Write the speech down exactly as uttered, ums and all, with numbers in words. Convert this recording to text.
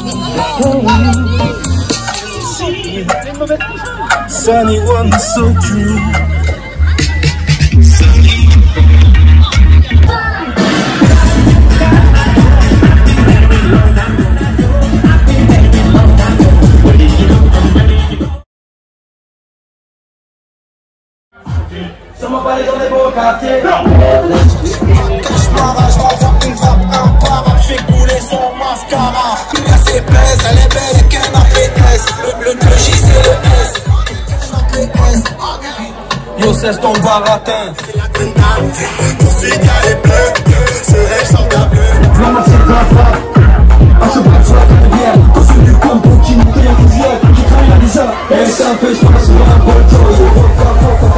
Sunny one so true. Ça m'a pas les dans les beaux quartiers. Je m'arrache, j'envoie une frappe imparable. J'fais couler son mascara. Là c'est pèse, elle est belle et qu'un A P S. Le, le, le J c'est le S. Yo cesse ton baratin. C'est la grenade. Ton cigare est bleu. Serais-je sans ta bleu? Vraiment c'est de la frappe. À ce point sur la carrière. Quand c'est du combo qui nous fait un fusionnel. J'ai travaillé déjà. Et ça fait, j'passe sur un bolto.